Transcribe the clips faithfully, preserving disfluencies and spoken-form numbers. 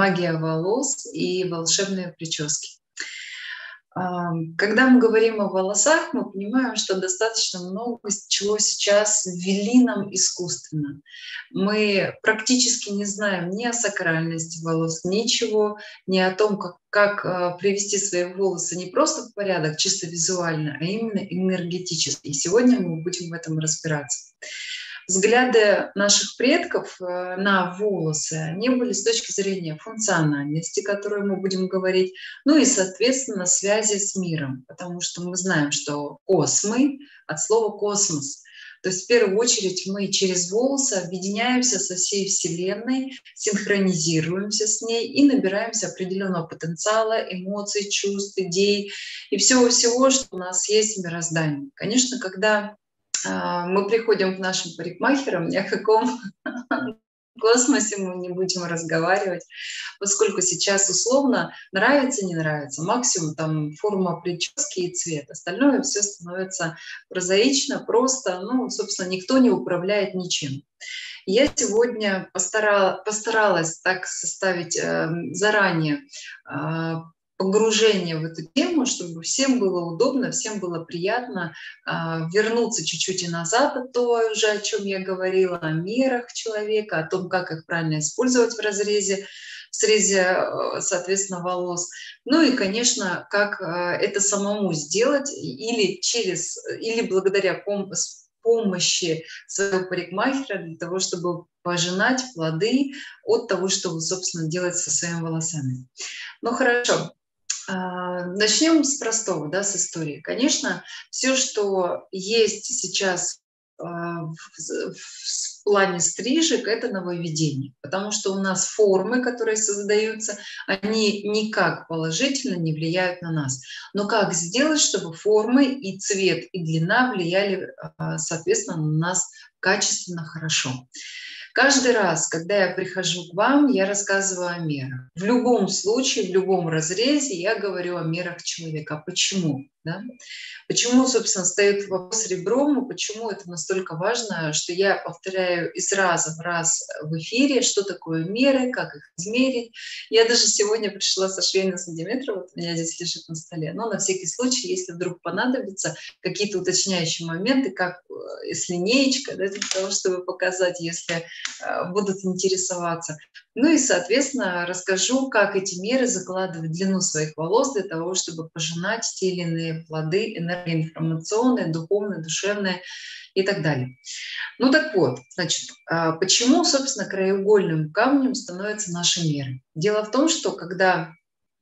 магия волос и волшебные прически. Ам, Когда мы говорим о волосах, мы понимаем, что достаточно много с- чего сейчас ввели нам искусственно. Мы практически не знаем ни о сакральности волос, ничего, ни о том, как, как а, привести свои волосы не просто в порядок, чисто визуально, а именно энергетически. И сегодня мы будем в этом разбираться. Взгляды наших предков э, на волосы, они были с точки зрения функциональности, которую мы будем говорить, ну и, соответственно, связи с миром, потому что мы знаем, что космы от слова космос. То есть в первую очередь мы через волосы объединяемся со всей Вселенной, синхронизируемся с ней и набираемся определенного потенциала, эмоций, чувств, идей и всего-всего, что у нас есть в мироздании. Конечно, когда а, мы приходим к нашим парикмахерам, ни о каком космосе мы не будем разговаривать, поскольку сейчас условно нравится, не нравится, максимум там форма прически и цвет, остальное все становится прозаично, просто, ну, собственно, никто не управляет ничем. Я сегодня постара- постаралась так составить э, заранее а, погружение в эту тему, чтобы всем было удобно, всем было приятно а, вернуться чуть-чуть и назад от того уже, о чем я говорила, о мерах человека, о том, как их правильно использовать в разрезе, в срезе, э, соответственно, волос. Ну и, конечно, как э, это самому сделать или через, или благодаря пом- с помощи своего парикмахера для того, чтобы пожинать плоды от того, что вы, собственно, делаете со своими волосами. Ну хорошо, а, начнем с простого, да, с истории. Конечно, все, что есть сейчас а, в, в плане стрижек, это нововведение, потому что у нас формы, которые создаются, они никак положительно не влияют на нас. Но как сделать, чтобы формы и цвет, и длина влияли, а, соответственно, на нас качественно, хорошо? Каждый раз, когда я прихожу к вам, я рассказываю о мерах. В любом случае, в любом разрезе я говорю о мерах человека. Почему? Да? Почему, собственно, стоит вопрос ребром, и почему это настолько важно, что я повторяю из раза в раз в эфире, что такое меры, как их измерить. Я даже сегодня пришла со швейным сантиметром, вот у меня здесь лежит на столе, но на всякий случай, если вдруг понадобится какие-то уточняющие моменты, как э, с линеечкой, да, для того, чтобы показать, если э, будут интересоваться. Ну и, соответственно, расскажу, как эти меры закладывать в длину своих волос для того, чтобы пожинать те или иные плоды энергоинформационные, духовные, душевные и так далее. Ну так вот, значит, а, почему, собственно, краеугольным камнем становятся наши меры? Дело в том, что когда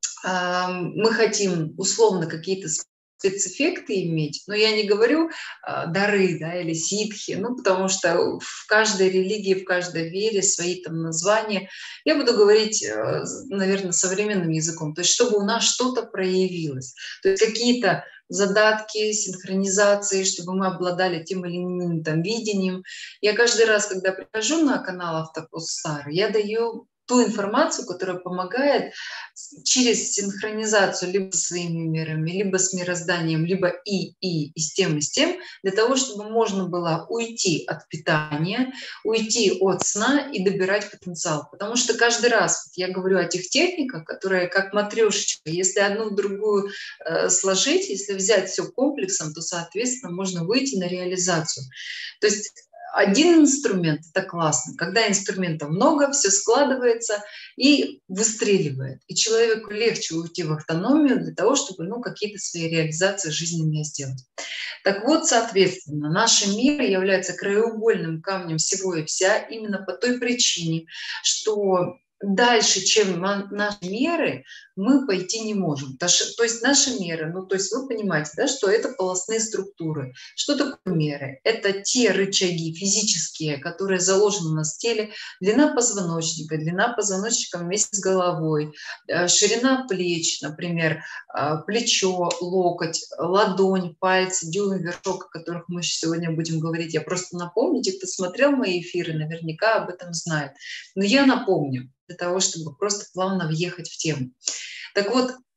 а, мы хотим условно какие-то спецэффекты иметь, но я не говорю а, дары, да, или ситхи, ну, потому что в каждой религии, в каждой вере свои там названия. Я буду говорить, э, наверное, современным языком, то есть чтобы у нас что-то проявилось, то есть какие-то задатки, синхронизации, чтобы мы обладали тем или иным там видением. Я каждый раз, когда прихожу на канал Автопост Стар, я даю ту информацию, которая помогает через синхронизацию либо со своими мирами, либо с мирозданием, либо и, и, и с тем, и с тем, для того, чтобы можно было уйти от питания, уйти от сна и добирать потенциал. Потому что каждый раз вот я говорю о тех техниках, которые как матрешечка, если одну в другую э, сложить, если взять все комплексом, то, соответственно, можно выйти на реализацию. То есть один инструмент — это классно. Когда инструментов много, все складывается и выстреливает. И человеку легче уйти в автономию для того, чтобы ну, какие-то свои реализации жизненные сделать. Так вот, соответственно, наши миры являются краеугольным камнем всего и вся именно по той причине, что дальше, чем наши меры, мы пойти не можем. То есть наши меры, ну то есть вы понимаете, да, что это полостные структуры. Что такое меры? Это те рычаги физические, которые заложены у нас в теле. Длина позвоночника, длина позвоночника вместе с головой, ширина плеч, например, плечо, локоть, ладонь, пальцы, дюйм, вершок, о которых мы сегодня будем говорить. Я просто напомню, те, кто смотрел мои эфиры, наверняка об этом знают. Но я напомню, для того, чтобы просто плавно въехать в тему. Так вот,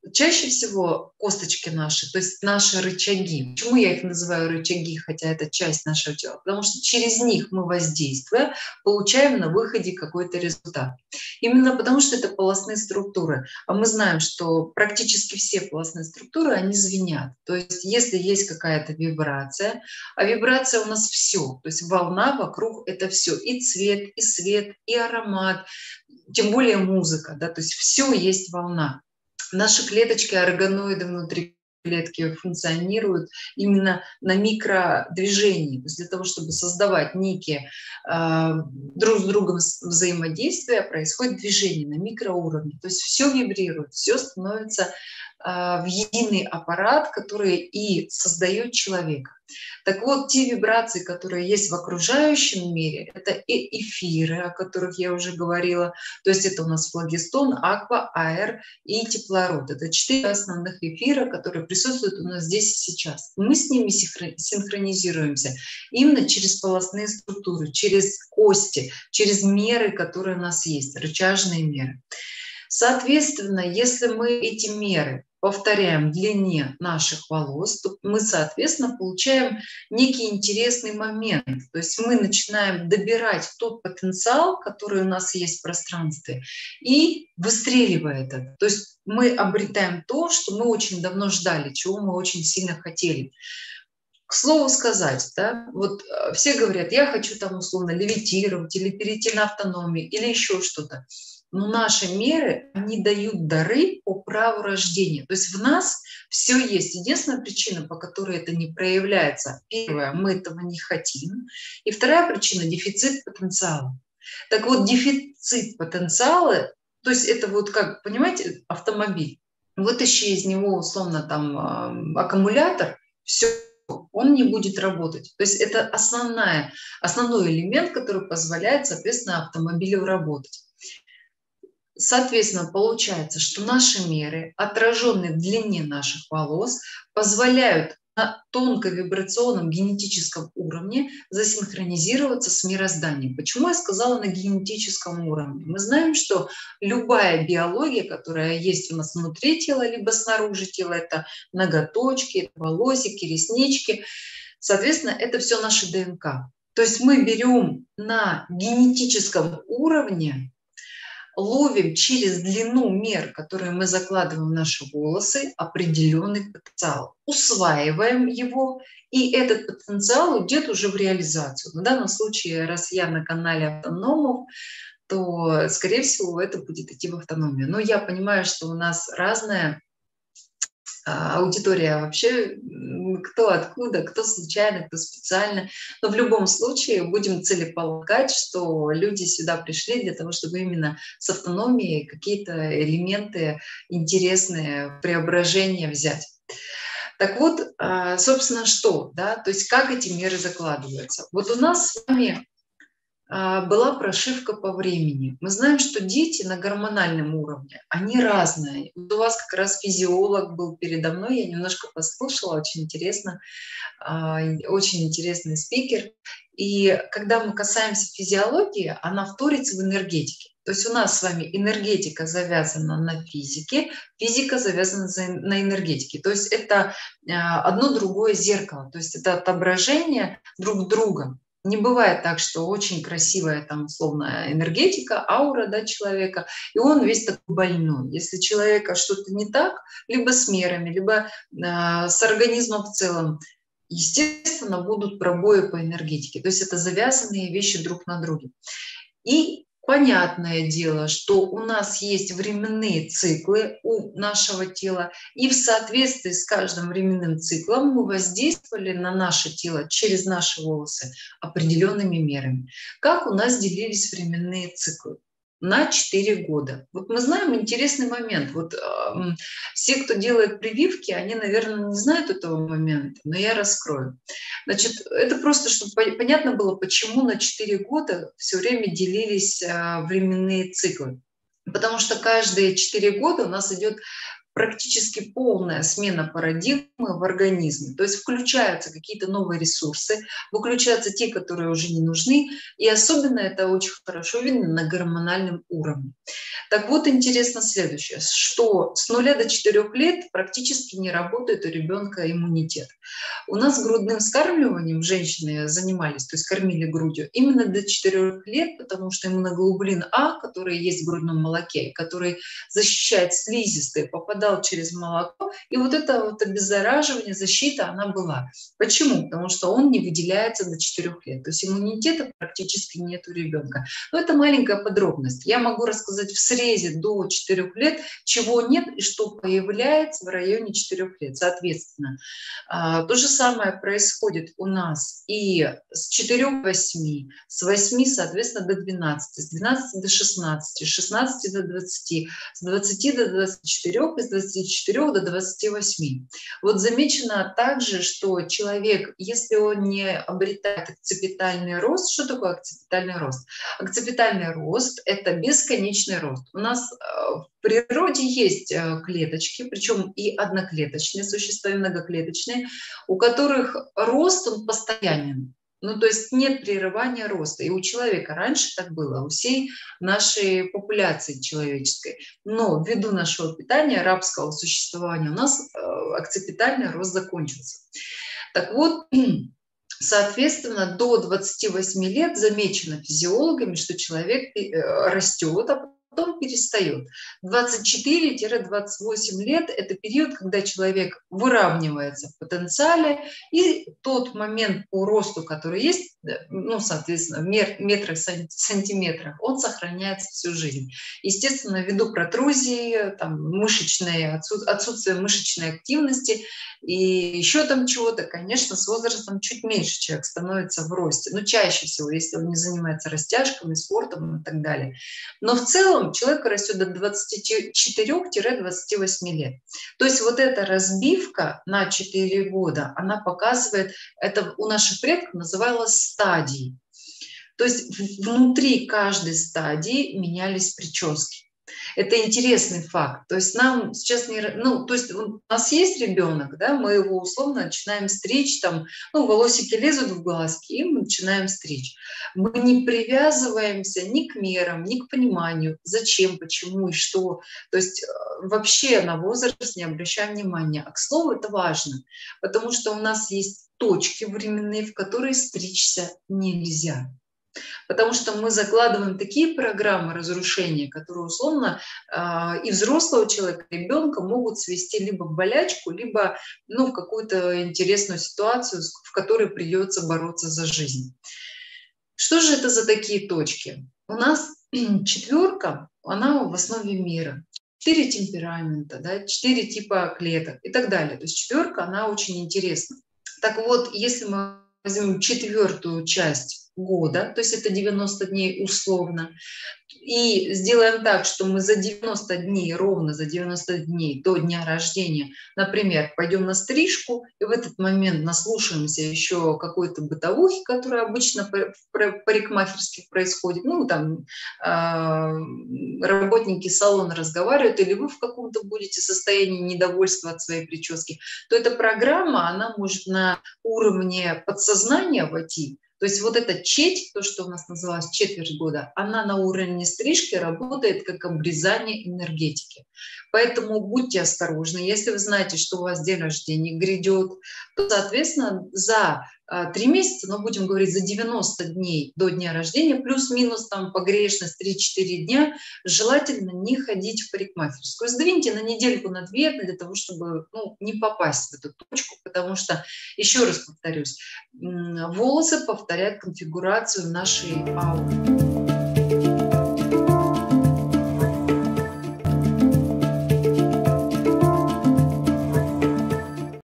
Чаще всего косточки наши, то есть наши рычаги. Почему я их называю рычаги, хотя это часть нашего тела? Потому что через них мы, воздействуя, получаем на выходе какой-то результат. Именно потому что это полостные структуры. А мы знаем, что практически все полостные структуры, они звенят. То есть если есть какая-то вибрация, а вибрация у нас все, то есть волна вокруг — это все, и цвет, и свет, и аромат, тем более музыка, да, то есть все есть волна. Наши клеточки, органоиды внутри клетки функционируют именно на микродвижении, то есть для того, чтобы создавать некие э, друг с другом взаимодействия, происходит движение на микроуровне. То есть все вибрирует, все становится э, в единый аппарат, который и создает человека. Так вот, те вибрации, которые есть в окружающем мире, это и эфиры, о которых я уже говорила, то есть это у нас флогестон, аква, аэр и теплород. Это четыре основных эфира, которые присутствуют у нас здесь и сейчас. Мы с ними синхронизируемся именно через полостные структуры, через кости, через меры, которые у нас есть, рычажные меры. Соответственно, если мы эти меры повторяем в длине наших волос, то мы, соответственно, получаем некий интересный момент. То есть мы начинаем добирать тот потенциал, который у нас есть в пространстве, и выстреливая это. То есть мы обретаем то, что мы очень давно ждали, чего мы очень сильно хотели. К слову сказать, да, вот все говорят, я хочу там условно левитировать или перейти на автономию или еще что-то. Но наши меры, они дают дары по праву рождения. То есть в нас все есть. Единственная причина, по которой это не проявляется. Первое, мы этого не хотим. И вторая причина — дефицит потенциала. Так вот, дефицит потенциала, то есть это вот как, понимаете, автомобиль. Вытащи из него условно там аккумулятор, все, он не будет работать. То есть это основная, основной элемент, который позволяет, соответственно, автомобилю работать. Соответственно, получается, что наши меры, отраженные в длине наших волос, позволяют на тонковибрационном генетическом уровне засинхронизироваться с мирозданием. Почему я сказала на генетическом уровне? Мы знаем, что любая биология, которая есть у нас внутри тела, либо снаружи тела, это ноготочки, это волосики, реснички, соответственно, это все наша ДНК. То есть мы берем на генетическом уровне, ловим через длину мер, которые мы закладываем в наши волосы, определенный потенциал, усваиваем его, и этот потенциал идет уже в реализацию. В данном случае, раз я на канале автономов, то, скорее всего, это будет идти в автономию. Но я понимаю, что у нас разная аудитория вообще, кто откуда, кто случайно, кто специально. Но в любом случае будем целеполагать, что люди сюда пришли для того, чтобы именно с автономией какие-то элементы интересные, преображения взять. Так вот, собственно, что, да, то есть как эти меры закладываются. Вот у нас с вами была прошивка по времени. Мы знаем, что дети на гормональном уровне, они разные. Вот у вас как раз физиолог был передо мной, я немножко послушала, очень интересно, очень интересный спикер. И когда мы касаемся физиологии, она вторится в энергетике. То есть у нас с вами энергетика завязана на физике, физика завязана на энергетике. То есть это одно другое зеркало, то есть это отображение друг друга. Не бывает так, что очень красивая там условная энергетика, аура, да, человека, и он весь такой больной. Если у человека что-то не так, либо с мерами, либо э, с организмом в целом, естественно, будут пробои по энергетике. То есть это завязанные вещи друг на друге. И понятное дело, что у нас есть временные циклы у нашего тела, и в соответствии с каждым временным циклом мы воздействовали на наше тело через наши волосы определенными мерами. Как у нас делились временные циклы? На четыре года. Вот мы знаем интересный момент. Вот э, все, кто делает прививки, они, наверное, не знают этого момента, но я раскрою. Значит, это просто, чтобы понятно было, почему на четыре года все время делились э, временные циклы. Потому что каждые четыре года у нас идет практически полная смена парадигмы в организме. То есть включаются какие-то новые ресурсы, выключаются те, которые уже не нужны. И особенно это очень хорошо видно на гормональном уровне. Так вот, интересно следующее, что с нуля до четырёх лет практически не работает у ребенка иммунитет. У нас грудным вскармливанием женщины занимались, то есть кормили грудью, именно до четырёх лет, потому что иммуноглобулин А, который есть в грудном молоке, который защищает слизистые, попадал через молоко, и вот это вот обеззараживание, защита, она была. Почему? Потому что он не выделяется до четырёх лет, то есть иммунитета практически нет у ребенка. Но это маленькая подробность. Я могу рассказать в срезе до четырёх лет, чего нет и что появляется в районе четырёх лет. Соответственно, то же самое происходит у нас и с четырёх до восьми, с восьми, соответственно, до двенадцати, с двенадцати до шестнадцати, с шестнадцати до двадцати, с двадцати до двадцати четырёх и с двадцати четырёх до двадцати восьми. Вот замечено также, что человек, если он не обретает акцепитальный рост, что такое акцепитальный рост? Акцепитальный рост – это бесконечный рост. У нас в природе есть клеточки, причем и одноклеточные существа, и многоклеточные, у которых рост он постоянен. Ну, то есть нет прерывания роста. И у человека раньше так было, у всей нашей популяции человеческой. Но ввиду нашего питания, рабского существования, у нас акцепитальный рост закончился. Так вот, соответственно, до двадцати восьми лет замечено физиологами, что человек растет, а потом перестает. двадцать четыре — двадцать восемь лет – это период, когда человек выравнивается в потенциале, и тот момент по росту, который есть, ну, соответственно, в метрах, сантиметрах, он сохраняется всю жизнь. Естественно, ввиду протрузии, там, мышечной, отсутствия мышечной активности и еще там чего-то, конечно, с возрастом чуть меньше человек становится в росте. Но чаще всего, если он не занимается растяжками, спортом и так далее. Но в целом человек растет до двадцати четырёх — двадцати восьми лет. То есть вот эта разбивка на четыре года, она показывает, это у наших предков называлось стадией. То есть внутри каждой стадии менялись прически. Это интересный факт. То есть нам сейчас не... Ну, то есть у нас есть ребенок, да, мы его условно начинаем стричь, там, ну, волосики лезут в глазки, и мы начинаем стричь. Мы не привязываемся ни к мерам, ни к пониманию, зачем, почему и что. То есть вообще на возраст не обращаем внимания. А к слову, это важно, потому что у нас есть точки временные, в которые стричься нельзя. Потому что мы закладываем такие программы разрушения, которые условно э, и взрослого человека, и ребенка могут свести либо в болячку, либо, ну, в какую-то интересную ситуацию, в которой придется бороться за жизнь. Что же это за такие точки? У нас четверка, она в основе мира. Четыре темперамента, да, четыре типа клеток и так далее. То есть четверка, она очень интересна. Так вот, если мы возьмем четвертую часть года, то есть это девяносто дней условно, и сделаем так, что мы за девяносто дней, ровно за девяносто дней до дня рождения, например, пойдем на стрижку, и в этот момент наслушаемся еще какой-то бытовухи, которая обычно в парикмахерских происходит, ну, там э, работники салона разговаривают, или вы в каком-то будете состоянии недовольства от своей прически, то эта программа, она может на уровне подсознания войти. То есть вот эта четь, то, что у нас называлось четверть года, она на уровне стрижки работает как обрезание энергетики. Поэтому будьте осторожны. Если вы знаете, что у вас день рождения грядет, то, соответственно, за три месяца, но будем говорить за девяносто дней до дня рождения, плюс-минус там погрешность три-четыре дня, желательно не ходить в парикмахерскую. Сдвиньте на недельку, на две, для того, чтобы, ну, не попасть в эту точку, потому что, еще раз повторюсь, волосы повторяют конфигурацию нашей ауры.